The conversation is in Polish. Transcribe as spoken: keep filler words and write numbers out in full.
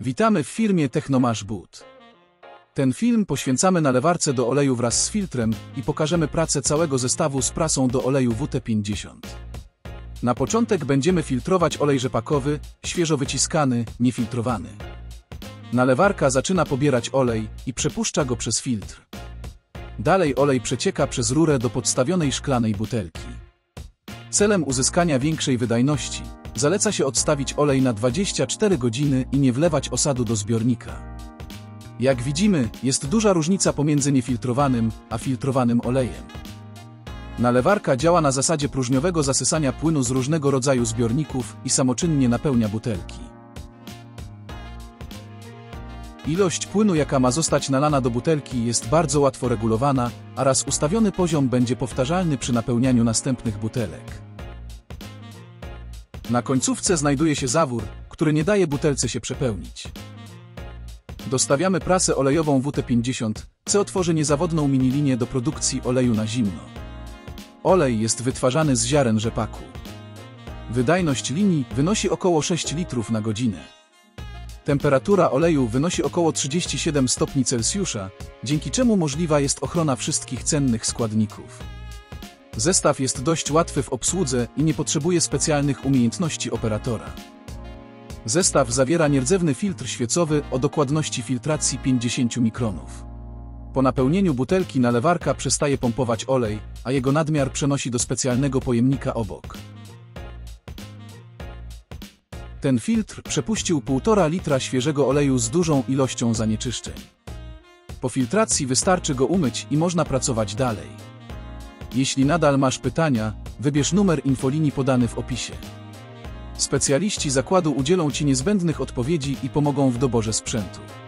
Witamy w firmie Technomash But. Ten film poświęcamy nalewarce do oleju wraz z filtrem i pokażemy pracę całego zestawu z prasą do oleju W T pięćdziesiąt. Na początek będziemy filtrować olej rzepakowy, świeżo wyciskany, niefiltrowany. Nalewarka zaczyna pobierać olej i przepuszcza go przez filtr. Dalej olej przecieka przez rurę do podstawionej szklanej butelki. Celem uzyskania większej wydajności zaleca się odstawić olej na dwadzieścia cztery godziny i nie wlewać osadu do zbiornika. Jak widzimy, jest duża różnica pomiędzy niefiltrowanym a filtrowanym olejem. Nalewarka działa na zasadzie próżniowego zasysania płynu z różnego rodzaju zbiorników i samoczynnie napełnia butelki. Ilość płynu, jaka ma zostać nalana do butelki, jest bardzo łatwo regulowana, a raz ustawiony poziom będzie powtarzalny przy napełnianiu następnych butelek. Na końcówce znajduje się zawór, który nie daje butelce się przepełnić. Dostawiamy prasę olejową W T pięćdziesiąt, co otworzy niezawodną minilinię do produkcji oleju na zimno. Olej jest wytwarzany z ziaren rzepaku. Wydajność linii wynosi około sześć litrów na godzinę. Temperatura oleju wynosi około trzydzieści siedem stopni Celsjusza, dzięki czemu możliwa jest ochrona wszystkich cennych składników. Zestaw jest dość łatwy w obsłudze i nie potrzebuje specjalnych umiejętności operatora. Zestaw zawiera nierdzewny filtr świecowy o dokładności filtracji pięćdziesiąt mikronów. Po napełnieniu butelki nalewarka przestaje pompować olej, a jego nadmiar przenosi do specjalnego pojemnika obok. Ten filtr przepuścił półtora litra świeżego oleju z dużą ilością zanieczyszczeń. Po filtracji wystarczy go umyć i można pracować dalej. Jeśli nadal masz pytania, wybierz numer infolinii podany w opisie. Specjaliści zakładu udzielą Ci niezbędnych odpowiedzi i pomogą w doborze sprzętu.